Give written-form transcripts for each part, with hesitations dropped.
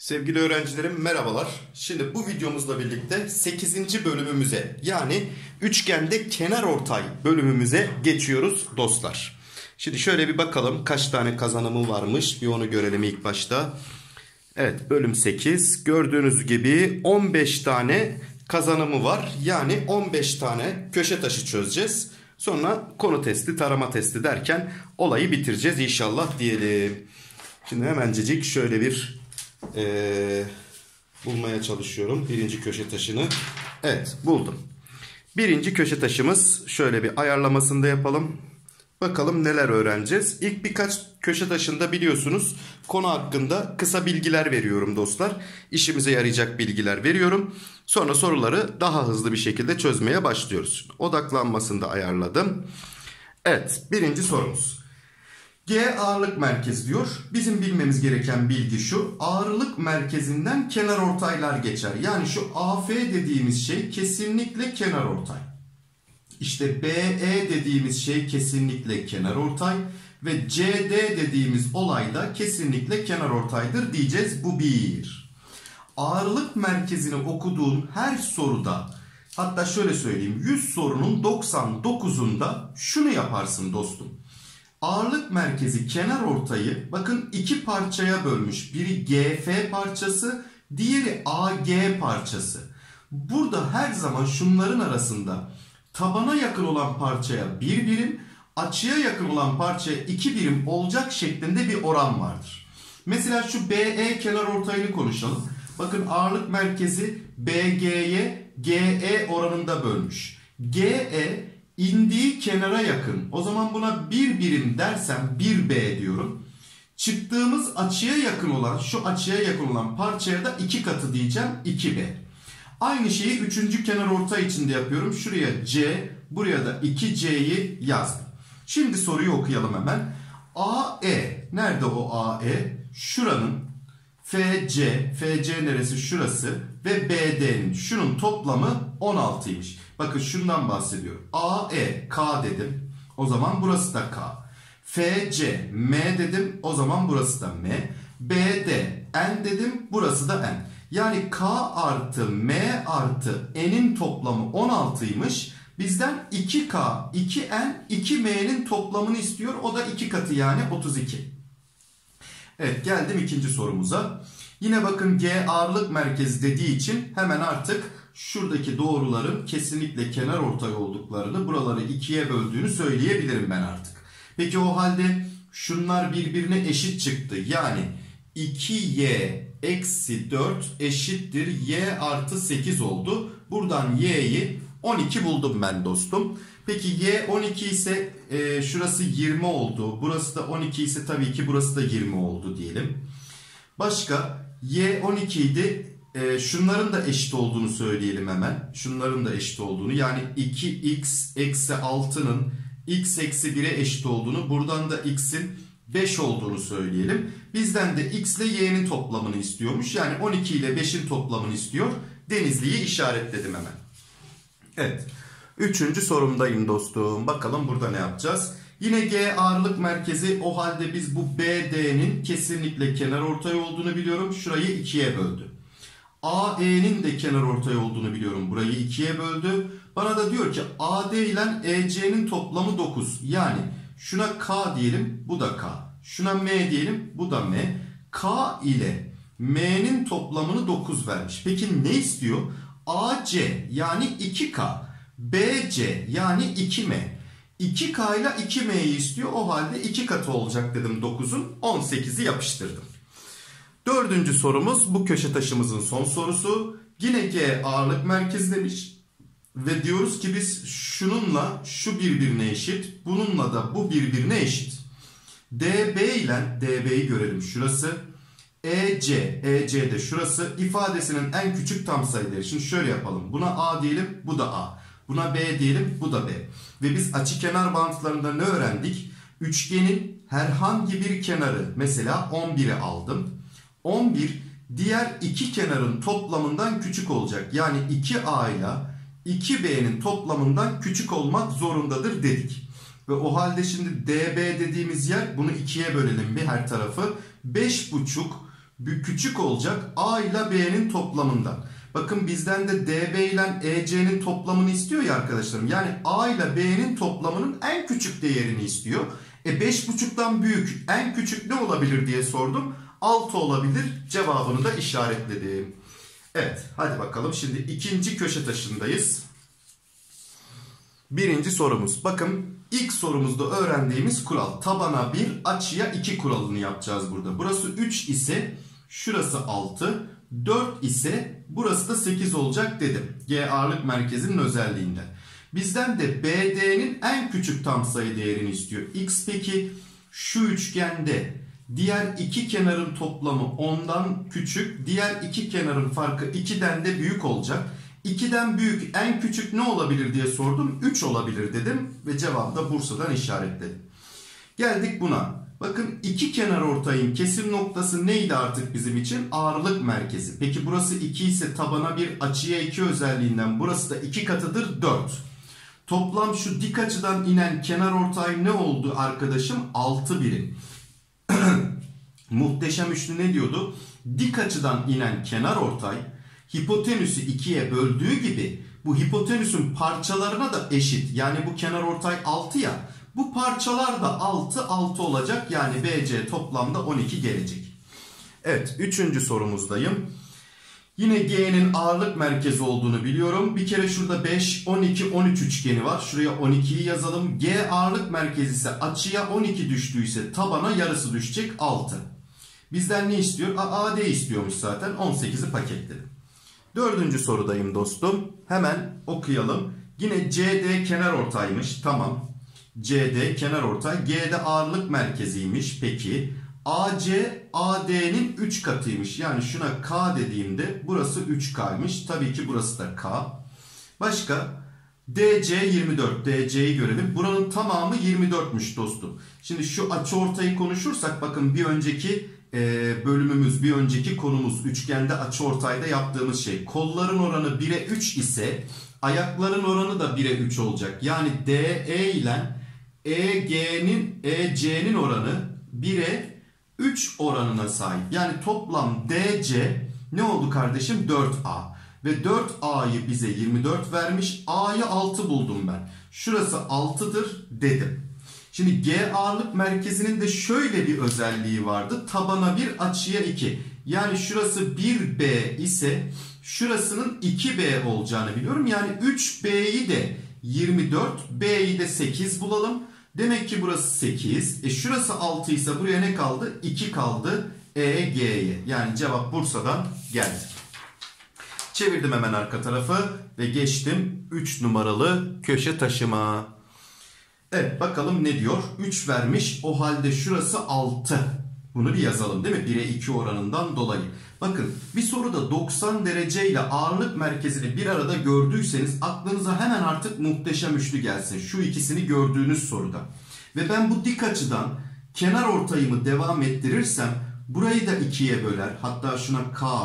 Sevgili öğrencilerim merhabalar. Şimdi bu videomuzla birlikte 8. bölümümüze yani üçgende kenarortay bölümümüze geçiyoruz dostlar. Şimdi şöyle bir bakalım kaç tane kazanımı varmış bir onu görelim ilk başta. Evet, bölüm 8 gördüğünüz gibi 15 tane kazanımı var. Yani 15 tane köşe taşı çözeceğiz. Sonra konu testi, tarama testi derken olayı bitireceğiz inşallah diyelim. Şimdi hemencecik şöyle bir bulmaya çalışıyorum birinci köşe taşını. Evet, buldum. Birinci köşe taşımız, şöyle bir ayarlamasını da yapalım. Bakalım neler öğreneceğiz. İlk birkaç köşe taşında biliyorsunuz konu hakkında kısa bilgiler veriyorum dostlar. İşimize yarayacak bilgiler veriyorum. Sonra soruları daha hızlı bir şekilde çözmeye başlıyoruz. Odaklanmasını da ayarladım. Evet, birinci sorumuz. G ağırlık merkezi diyor. Bizim bilmemiz gereken bilgi şu. Ağırlık merkezinden kenarortaylar geçer. Yani şu AF dediğimiz şey kesinlikle kenarortay. İşte BE dediğimiz şey kesinlikle kenarortay. Ve CD dediğimiz olay da kesinlikle kenarortaydır diyeceğiz. Bu bir. Ağırlık merkezini okuduğun her soruda, hatta şöyle söyleyeyim, 100 sorunun 99'unda şunu yaparsın dostum. Ağırlık merkezi kenarortayı bakın iki parçaya bölmüş. Biri GF parçası, diğeri AG parçası. Burada her zaman şunların arasında tabana yakın olan parçaya 1 birim, açıya yakın olan parçaya 2 birim olacak şeklinde bir oran vardır. Mesela şu BE kenarortayını konuşalım. Bakın ağırlık merkezi BG'ye GE oranında bölmüş. GE indiği kenara yakın. O zaman buna 1 birim dersem 1B diyorum. Çıktığımız açıya yakın olan, şu açıya yakın olan parçaya da 2 katı diyeceğim, 2B. Aynı şeyi 3. kenarortay için de yapıyorum. Şuraya C, buraya da 2C'yi yazdım. Şimdi soruyu okuyalım hemen. AE, nerede o AE? Şuranın FC neresi? Şurası ve BD'nin, şunun toplamı 16'ymış. Bakın şundan bahsediyorum. AE, K dedim. O zaman burası da K. FC, M dedim. O zaman burası da M. BD, N dedim. Burası da N. Yani K artı M artı N'in toplamı 16'ymış. Bizden 2K, 2N, 2M'nin toplamını istiyor. O da 2 katı yani 32. Evet, geldim ikinci sorumuza. Yine bakın G ağırlık merkezi dediği için hemen artık şuradaki doğruların kesinlikle kenarortay olduklarını, buraları 2'ye böldüğünü söyleyebilirim ben artık. Peki o halde şunlar birbirine eşit çıktı. Yani 2y eksi 4 eşittir y artı 8 oldu. Buradan y'yi 12 buldum ben dostum. Peki y 12 ise şurası 20 oldu. Burası da 12 ise tabii ki burası da 20 oldu diyelim. Başka y 12 idi. Şunların da eşit olduğunu söyleyelim hemen. Şunların da eşit olduğunu, yani 2x eksi 6'nın x eksi 1'e eşit olduğunu, buradan da x'in 5 olduğunu söyleyelim. Bizden de x ile y'nin toplamını istiyormuş. Yani 12 ile 5'in toplamını istiyor. Denizli'yi işaretledim hemen. Evet. Üçüncü sorumdayım dostum. Bakalım burada ne yapacağız? Yine G ağırlık merkezi, o halde biz bu BD'nin kesinlikle kenarortay olduğunu biliyorum. Şurayı 2'ye böldü. AE'nin de kenarortay olduğunu biliyorum. Burayı 2'ye böldü. Bana da diyor ki AD ile EC'nin toplamı 9. Yani şuna K diyelim, bu da K. Şuna M diyelim, bu da M. K ile M'nin toplamını 9 vermiş. Peki ne istiyor? AC yani 2K. BC yani 2M. 2K ile 2M'yi istiyor. O halde 2 katı olacak dedim 9'un. 18'i yapıştırdım. Dördüncü sorumuz bu köşe taşımızın son sorusu. Yine G ağırlık merkezi demiş. Ve diyoruz ki biz şununla şu birbirine eşit. Bununla da bu birbirine eşit. DB ile DB'yi görelim şurası. EC de şurası. İfadesinin en küçük tam sayıları. Şimdi şöyle yapalım. Buna A diyelim, bu da A. Buna B diyelim, bu da B. Ve biz açıkenar bantlarında ne öğrendik? Üçgenin herhangi bir kenarı, mesela 11'i aldım. 11 diğer iki kenarın toplamından küçük olacak. Yani 2A ile 2B'nin toplamından küçük olmak zorundadır dedik. Ve o halde şimdi DB dediğimiz yer, bunu 2'ye bölelim bir her tarafı. 5,5 küçük olacak A ile B'nin toplamından. Bakın bizden de DB ile EC'nin toplamını istiyor ya arkadaşlarım. Yani A ile B'nin toplamının en küçük değerini istiyor. 5,5'tan büyük en küçük ne olabilir diye sordum. 6 olabilir. Cevabını da işaretledim. Evet, hadi bakalım. Şimdi ikinci köşe taşındayız. Birinci sorumuz. Bakın ilk sorumuzda öğrendiğimiz kural. Tabana 1, açıya 2 kuralını yapacağız burada. Burası 3 ise şurası 6. 4 ise burası da 8 olacak dedim. G ağırlık merkezinin özelliğinden. Bizden de BD'nin en küçük tam sayı değerini istiyor. X peki şu üçgende diğer iki kenarın toplamı 10'dan küçük, diğer iki kenarın farkı 2'den de büyük olacak. 2'den büyük en küçük ne olabilir diye sordum. 3 olabilir dedim ve cevabı da Bursa'dan işaretledim. Geldik buna. Bakın iki kenar ortayın kesim noktası neydi artık bizim için? Ağırlık merkezi. Peki burası 2 ise tabana 1, açıya 2 özelliğinden burası da 2 katıdır 4. Toplam şu dik açıdan inen kenar ortay ne oldu arkadaşım? 6 birim. Muhteşem üçlü ne diyordu? Dik açıdan inen kenar ortay hipotenüsü 2'ye böldüğü gibi bu hipotenüsün parçalarına da eşit. Yani bu kenar ortay 6 ya. Bu parçalar da 6 olacak. Yani BC toplamda 12 gelecek. Evet, üçüncü sorumuzdayım. Yine G'nin ağırlık merkezi olduğunu biliyorum. Bir kere şurada 5, 12, 13 üçgeni var. Şuraya 12'yi yazalım. G ağırlık merkezi ise açıya 12 düştüyse tabana yarısı düşecek 6. Bizden ne istiyor? AD istiyormuş zaten. 18'i paketledim. Dördüncü sorudayım dostum. Hemen okuyalım. Yine CD kenarortaymış. Tamam. CD kenarortay. G'de ağırlık merkeziymiş. Peki. AC AD'nin 3 katıymış. Yani şuna K dediğimde burası 3K'ymış. Tabii ki burası da K. Başka? DC 24. DC'yi görelim. Buranın tamamı 24'müş dostum. Şimdi şu açıortayı konuşursak bakın bir önceki bölümümüz, bir önceki konumuz üçgende açıortayda yaptığımız şey. Kolların oranı 1'e 3 ise ayakların oranı da 1'e 3 olacak. Yani DE ile EC'nin oranı 1'e 3 oranına sahip. Yani toplam DC ne oldu kardeşim? 4A. Ve 4A'yı bize 24 vermiş. A'yı 6 buldum ben. Şurası 6'dır dedim. Şimdi G ağırlık merkezinin de şöyle bir özelliği vardı. Tabana 1, açıya 2. Yani şurası 1B ise şurasının 2B olacağını biliyorum. Yani 3B'yi de 24, B'yi de 8 bulalım. Demek ki burası 8. Şurası 6 ise buraya ne kaldı? 2 kaldı EG'ye. Yani cevap Bursa'dan geldi. Çevirdim hemen arka tarafı ve geçtim 3 numaralı köşe taşıma. Evet, bakalım ne diyor? 3 vermiş. O halde şurası 6. Bunu bir yazalım değil mi? 1'e 2 oranından dolayı. Bakın bir soruda 90 derece ile ağırlık merkezini bir arada gördüyseniz aklınıza hemen artık muhteşem üçlü gelsin. Şu ikisini gördüğünüz soruda. Ve ben bu dik açıdan kenar ortayımı devam ettirirsem burayı da 2'ye böler. Hatta şuna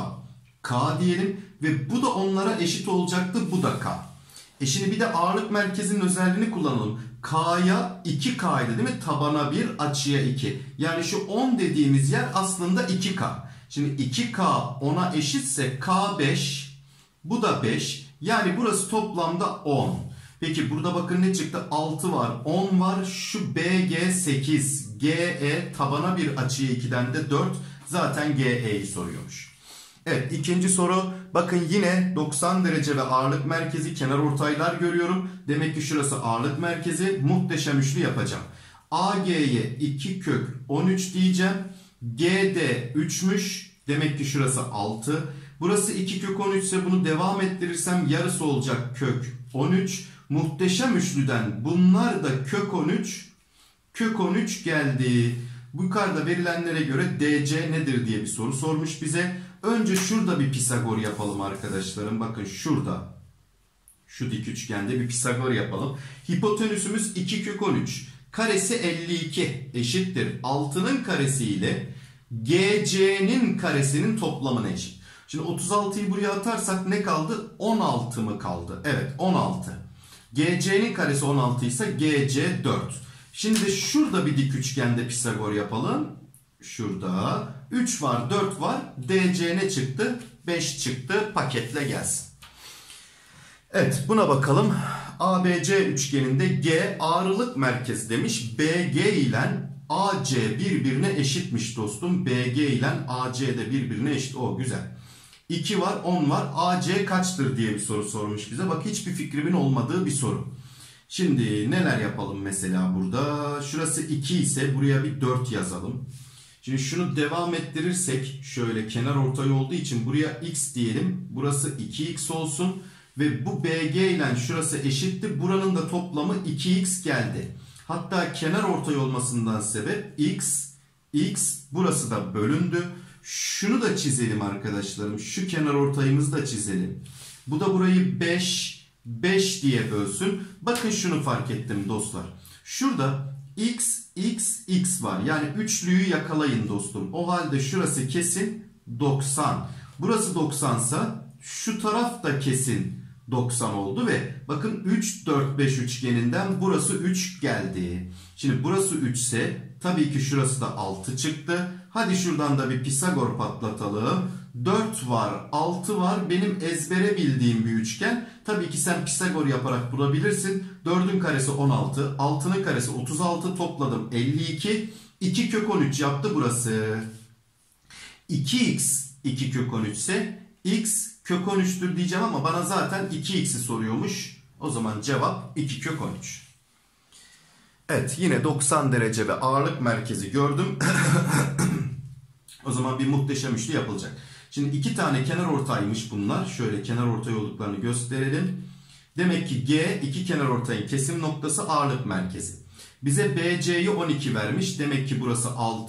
K diyelim ve bu da onlara eşit olacaktı. Bu da K. Şimdi bir de ağırlık merkezinin özelliğini kullanalım. K'ya 2K'ydı değil mi? Tabana 1, açıya 2. Yani şu 10 dediğimiz yer aslında 2K. Şimdi 2K 10'a eşitse K 5. Bu da 5. Yani burası toplamda 10. Peki burada bakın ne çıktı? 6 var, 10 var. Şu BG 8. GE tabana 1, açıya 2'den de 4. Zaten GE'yi soruyormuş. Evet, ikinci soru. Bakın yine 90 derece ve ağırlık merkezi kenarortaylar görüyorum. Demek ki şurası ağırlık merkezi. Muhteşem üçlü yapacağım. AG'ye 2 kök 13 diyeceğim. GD 3'müş. Demek ki şurası 6. Burası 2 kök 13 ise bunu devam ettirirsem yarısı olacak kök 13. Muhteşem üçlüden bunlar da kök 13 geldi. Bu yukarıda verilenlere göre DC nedir diye bir soru sormuş bize. Önce şurada bir Pisagor yapalım arkadaşlarım. Bakın şurada. Şu dik üçgende bir Pisagor yapalım. Hipotenüsümüz 2 kök 13. Karesi 52 eşittir. 6'nın karesi ile GC'nin karesinin toplamına eşit. Şimdi 36'yı buraya atarsak ne kaldı? 16 mı kaldı? Evet, 16. GC'nin karesi 16 ise GC 4. Şimdi şurada bir dik üçgende Pisagor yapalım. şurada. 3 var, 4 var. DC ne çıktı? 5 çıktı. Paketle gelsin. Evet, buna bakalım. ABC üçgeninde G ağırlık merkezi demiş. BG ile AC birbirine eşitmiş dostum. BG ile AC de birbirine eşit. O güzel. 2 var, 10 var. AC kaçtır diye bir soru sormuş bize. Bak, hiçbir fikrimin olmadığı bir soru. Şimdi neler yapalım mesela burada? Şurası 2 ise buraya bir 4 yazalım. Şimdi şunu devam ettirirsek şöyle kenar ortay olduğu için buraya x diyelim. Burası 2x olsun. Ve bu BG ile şurası eşitti. Buranın da toplamı 2x geldi. Hatta kenar ortay olmasından sebep x, burası da bölündü. Şunu da çizelim arkadaşlarım. Şu kenar ortayımızı da çizelim. Bu da burayı 5 diye bölsün. Bakın şunu fark ettim dostlar. Şurada x var. Yani üçlüyü yakalayın dostum. O halde şurası kesin 90. Burası 90 sa şu taraf da kesin 90 oldu ve bakın 3, 4, 5 üçgeninden burası 3 geldi. Şimdi burası 3 ise tabii ki şurası da 6 çıktı. Hadi şuradan da bir Pisagor patlatalım. 4 var, 6 var. Benim ezbere bildiğim bir üçgen. Tabii ki sen Pisagor yaparak bulabilirsin. 4'ün karesi 16, 6'nın karesi 36, topladım 52. 2 kök 13 yaptı burası. 2x 2 kök 13 ise x kök 13'tür diyeceğim ama bana zaten 2x'i soruyormuş. O zaman cevap 2 kök 13. Evet, yine 90 derece ve ağırlık merkezi gördüm. O zaman bir muhteşem üçlü yapılacak. Şimdi 2 tane kenar ortaymış bunlar. Şöyle kenar ortay olduklarını gösterelim. Demek ki G iki kenar ortayın kesim noktası, ağırlık merkezi. Bize BC'yi 12 vermiş. Demek ki burası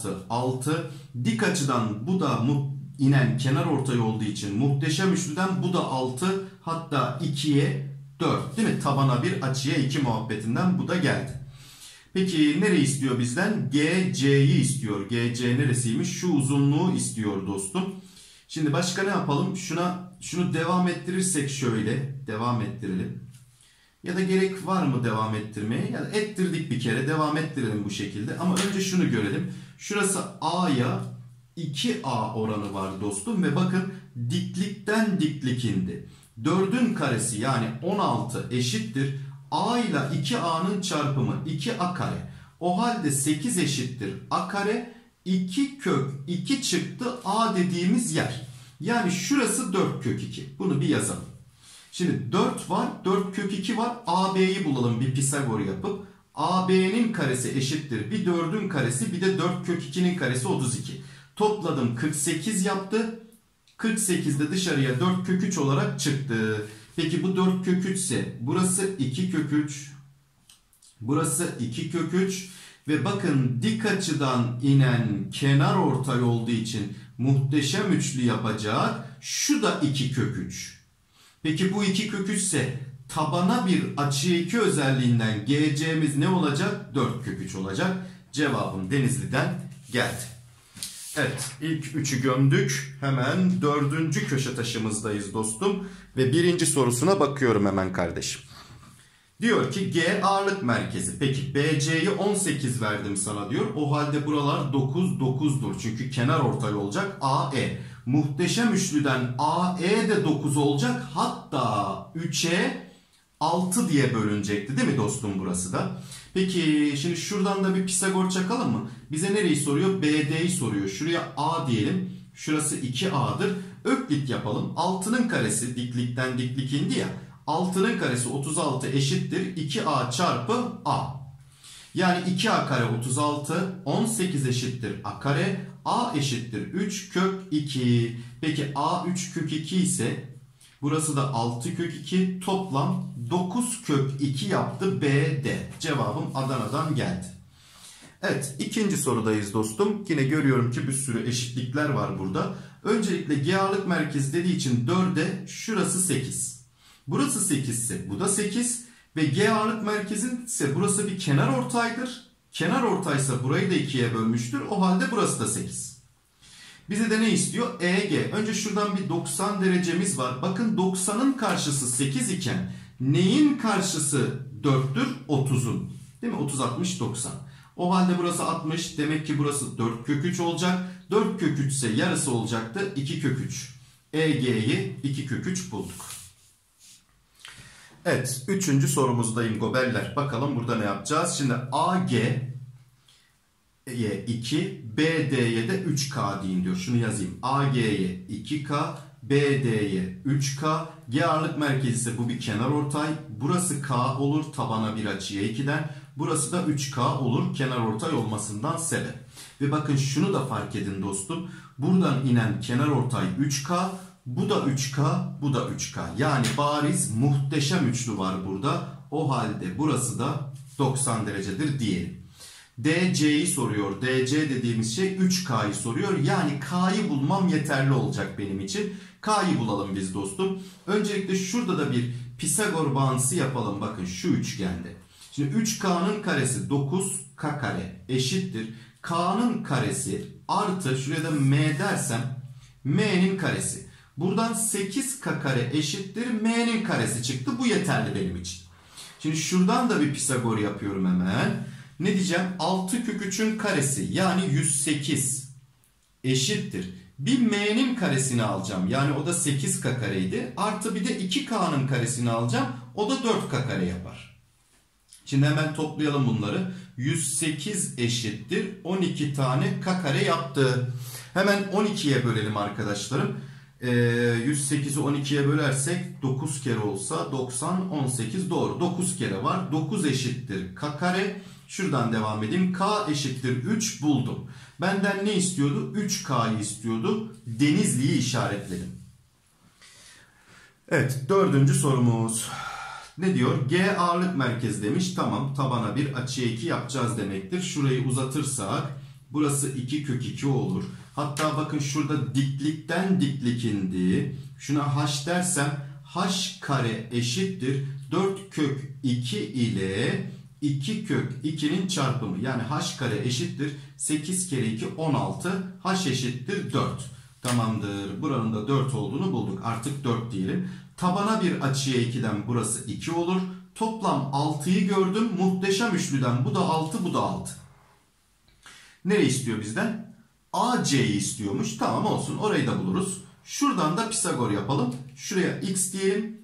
6. Dik açıdan bu da inen kenar ortay olduğu için muhteşem üçlüden bu da 6. Hatta 2'ye 4. Değil mi? Tabana 1, açıya 2 muhabbetinden bu da geldi. Peki nereyi istiyor bizden? GC'yi istiyor. GC neresiymiş? Şu uzunluğu istiyor dostum. Şimdi başka ne yapalım? Şunu devam ettirirsek şöyle. Devam ettirelim. Ya da gerek var mı devam ettirmeye? Yani ettirdik bir kere. Devam ettirelim bu şekilde. Ama önce şunu görelim. Şurası A'ya 2A oranı var dostum. Ve bakın diklikten diklik indi. 4'ün karesi yani 16 eşittir. A ile 2A'nın çarpımı 2A kare. O halde 8 eşittir A kare. 2 kök 2 çıktı A dediğimiz yer. Yani şurası 4 kök 2. Bunu bir yazalım. Şimdi 4 var. 4 kök 2 var. AB'yi bulalım bir Pisagor yapıp. AB'nin karesi eşittir. Bir 4'ün karesi bir de 4 kök 2'nin karesi 32. Topladım 48 yaptı. 48 de dışarıya 4 kök 3 olarak çıktı. Peki bu 4 kök 3 ise burası 2 kök 3. Burası 2 kök 3. Ve bakın dik açıdan inen kenar ortay olduğu için muhteşem üçlü yapacak. Şu da 2 kök 3. Peki bu 2 kök 3 ise tabana bir açı 2 özelliğinden GC'miz ne olacak? 4 kök 3 olacak. Cevabım Denizli'den geldi. Evet, ilk 3'ü gömdük. Hemen 4. köşe taşımızdayız dostum. Ve birinci sorusuna bakıyorum hemen kardeşim. Diyor ki G ağırlık merkezi. Peki BC'yi 18 verdim sana diyor. O halde buralar 9, 9'dur. Çünkü kenar ortay olacak AE. Muhteşem üçlüden AE de 9 olacak. Hatta 3'e 6 diye bölünecekti değil mi dostum burası da? Peki şimdi şuradan da bir Pisagor çakalım mı? Bize nereyi soruyor? BD'yi soruyor. Şuraya A diyelim. Şurası 2A'dır. Öklit yapalım. 6'nın karesi diklikten diklik indi ya. 6'nın karesi 36 eşittir 2A çarpı A. Yani 2A kare 36, 18 eşittir A kare, A eşittir 3 kök 2. Peki A 3 kök 2 ise burası da 6 kök 2, toplam 9 kök 2 yaptı BD. Cevabım Adana'dan geldi. Evet, ikinci sorudayız dostum. Yine görüyorum ki bir sürü eşitlikler var burada. Öncelikle G ağırlık merkezi dediği için 4'e şurası 8. Burası 8 ise bu da 8 ve G ağırlık merkezi ise burası bir kenar ortaydır. Kenar ortaysa burayı da 2'ye bölmüştür. O halde burası da 8. Bize de ne istiyor? EG. Önce şuradan bir 90 derecemiz var. Bakın 90'ın karşısı 8 iken neyin karşısı 4'tür? 30'un. Değil mi? 30, 60, 90. O halde burası 60. Demek ki burası 4 kök 3 olacak. 4 kök 3 ise yarısı olacaktı 2 kök 3. EG'yi 2 kök 3 bulduk. Evet, 3. sorumuzdayım goberler. Bakalım burada ne yapacağız? Şimdi AG'ye 2, BD'ye de 3K deyin diyor. Şunu yazayım. AG'ye 2K, BD'ye 3K. G ağırlık merkezi ise bu bir kenarortay. Burası K olur tabana bir açıya 2'den. Burası da 3K olur kenarortay olmasından sebep. Ve bakın şunu da fark edin dostum. Buradan inen kenarortay 3K. Bu da 3K, bu da 3K. Yani bariz muhteşem üçlü var burada. O halde burası da 90 derecedir diyelim. DC'yi soruyor. DC dediğimiz şey 3K'yı soruyor. Yani K'yı bulmam yeterli olacak benim için. K'yı bulalım biz dostum. Öncelikle şurada da bir Pisagor bağıntısı yapalım. Bakın şu üçgende. Şimdi 3K'nın karesi 9K kare eşittir. K'nın karesi artı şuraya da M dersem M'nin karesi. Buradan 8K kare eşittir M'nin karesi çıktı. Bu yeterli benim için. Şimdi şuradan da bir Pisagor yapıyorum hemen. Ne diyeceğim? 6 kök 3'ün karesi yani 108 eşittir. Bir M'nin karesini alacağım. Yani o da 8K kareydi. Artı bir de 2K'nın karesini alacağım. O da 4K kare yapar. Şimdi hemen toplayalım bunları. 108 eşittir 12 tane K kare yaptı. Hemen 12'ye bölelim arkadaşlarım. 108'i 12'ye bölersek 9 kere olsa 90, 18 doğru. 9 kere var. 9 eşittir K kare. Şuradan devam edeyim. K eşittir 3 buldum. Benden ne istiyordu? 3K'yı istiyordu. Denizli'yi işaretledim. Evet, 4. sorumuz. Ne diyor? G ağırlık merkezi demiş. Tamam, tabana bir açıya 2 yapacağız demektir. Şurayı uzatırsak burası 2 kök 2 olur. Hatta bakın şurada diklikten diklik indi. Şuna h dersem h kare eşittir 4 kök 2 ile 2 kök 2'nin çarpımı. Yani h kare eşittir 8 kere 2 16. H eşittir 4. Tamamdır. Buranın da 4 olduğunu bulduk. Artık 4 diyelim. Tabana bir açıya 2'den burası 2 olur. Toplam 6'yı gördüm. Muhteşem üçlüden bu da 6, bu da 6. Nereye istiyor bizden? AC'yi istiyormuş. Tamam olsun. Orayı da buluruz. Şuradan da Pisagor yapalım. Şuraya x diyelim.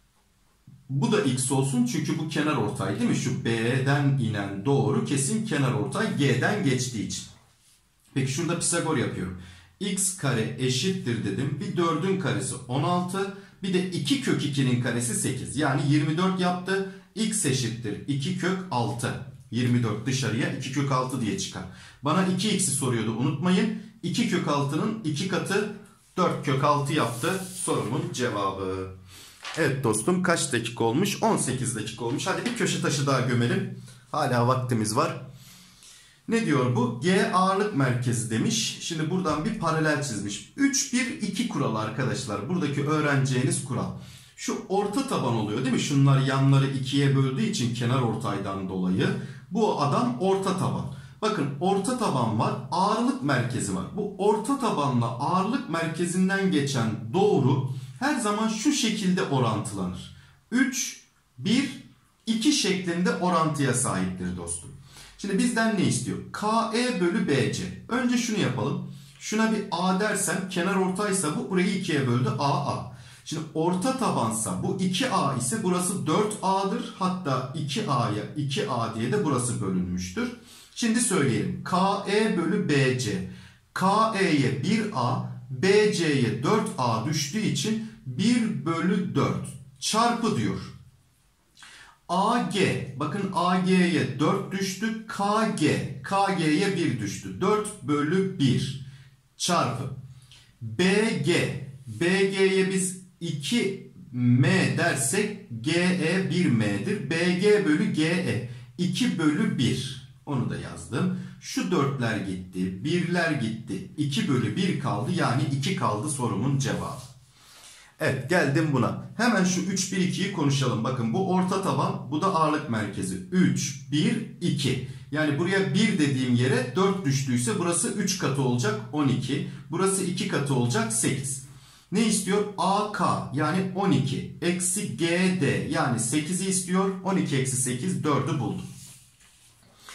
Bu da x olsun. Çünkü bu kenarortay değil mi? Şu B'den inen doğru kesin kenarortay G'den geçtiği için. Peki şurada Pisagor yapıyorum. X kare eşittir dedim. Bir 4'ün karesi 16. Bir de 2 kök 2'nin karesi 8. Yani 24 yaptı. X eşittir 2 kök 6. 24 dışarıya 2 kök 6 diye çıkar. Bana 2x'i soruyordu unutmayın. 2 kök 6'nın 2 katı 4 kök 6 yaptı. Sorumun cevabı. Evet dostum, kaç dakika olmuş? 18 dakika olmuş. Hadi bir köşe taşı daha gömelim. Hala vaktimiz var. Ne diyor bu? G ağırlık merkezi demiş. Şimdi buradan bir paralel çizmiş. 3-1-2 kuralı arkadaşlar. Buradaki öğreneceğiniz kural. Şu orta taban oluyor değil mi? Şunlar yanları 2'ye böldüğü için kenarortaydan dolayı. Bu adam orta taban. Bakın orta taban var, ağırlık merkezi var. Bu orta tabanla ağırlık merkezinden geçen doğru her zaman şu şekilde orantılanır. 3, 1, 2 şeklinde orantıya sahiptir dostum. Şimdi bizden ne istiyor? KE bölü BC. Önce şunu yapalım. Şuna bir A dersem kenarortaysa bu burayı 2'ye böldü AA. Şimdi orta tabansa bu 2A ise burası 4A'dır. Hatta 2A'ya 2A diye de burası bölünmüştür. Şimdi söyleyelim. KE bölü BC. KE'ye 1A, BC'ye 4A düştüğü için 1 bölü 4 çarpı diyor. AG, bakın AG'ye 4 düştü. KG'ye 1 düştü. 4 bölü 1 çarpı. BG'ye biz 2M dersek GE 1M'dir. BG bölü GE 2 bölü 1. Onu da yazdım. Şu 4'ler gitti. 1'ler gitti. 2 bölü 1 kaldı. Yani 2 kaldı sorumun cevabı. Evet, geldim buna. Hemen şu 3, 1, 2'yi konuşalım. Bakın bu orta taban, bu da ağırlık merkezi. 3, 1, 2. Yani buraya 1 dediğim yere 4 düştüyse burası 3 katı olacak 12. Burası 2 katı olacak 8. Ne istiyor? AK yani 12 eksi GD yani 8'i istiyor. 12 eksi 8 4'ü buldum.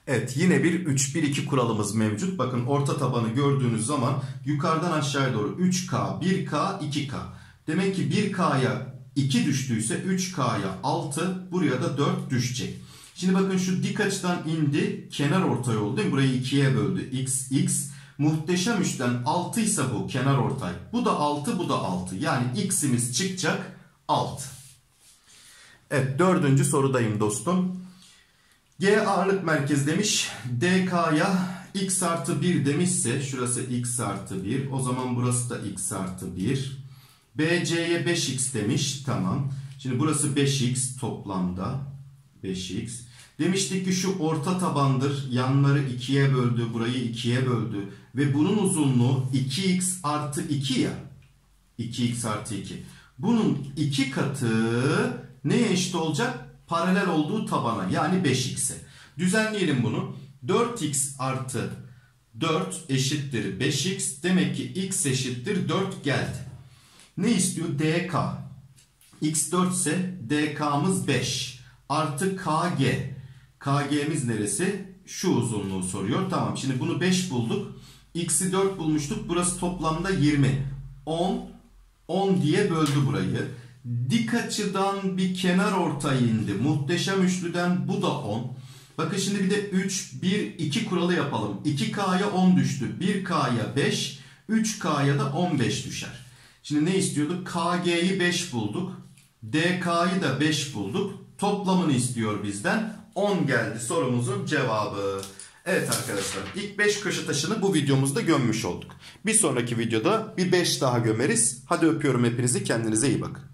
Evet, yine bir 3-1-2 kuralımız mevcut. Bakın orta tabanı gördüğünüz zaman yukarıdan aşağıya doğru 3K, 1K, 2K. Demek ki 1K'ya 2 düştüyse 3K'ya 6, buraya da 4 düşecek. Şimdi bakın şu dik açıdan indi, kenar ortay oldu değil mi? Burayı 2'ye böldü. X, X. Muhteşem üçten 6 ise bu kenar ortay. Bu da 6, bu da 6. Yani X'imiz çıkacak 6. Evet, 4. sorudayım dostum. G ağırlık merkezi demiş. DK'ya X artı 1 demişse şurası X artı 1. O zaman burası da X artı 1. BC'ye 5X demiş. Tamam. Şimdi burası 5X toplamda. 5X. Demiştik ki şu orta tabandır. Yanları 2'ye böldü. Burayı 2'ye böldü. Ve bunun uzunluğu 2X artı 2 ya. 2X artı 2. Bunun 2 katı neye eşit olacak? Paralel olduğu tabana, yani 5x'e. Düzenleyelim bunu. 4x artı 4 eşittir 5x. Demek ki x eşittir 4 geldi. Ne istiyor? dk. X 4 ise dk'mız 5. Artı kg. Kg'miz neresi? Şu uzunluğu soruyor. Tamam, şimdi bunu 5 bulduk. X'i 4 bulmuştuk. Burası toplamda 20. 10. 10 diye böldü burayı. Dik açıdan bir kenar ortay indi. Muhteşem üçlüden bu da 10. Bakın şimdi bir de 3, 1, 2 kuralı yapalım. 2K'ya 10 düştü. 1K'ya 5, 3K'ya da 15 düşer. Şimdi ne istiyorduk? KG'yi 5 bulduk. DK'yı da 5 bulduk. Toplamını istiyor bizden. 10 geldi sorumuzun cevabı. Evet arkadaşlar, ilk 5 köşe taşını bu videomuzda gömmüş olduk. Bir sonraki videoda bir 5 daha gömeriz. Hadi öpüyorum hepinizi, kendinize iyi bakın.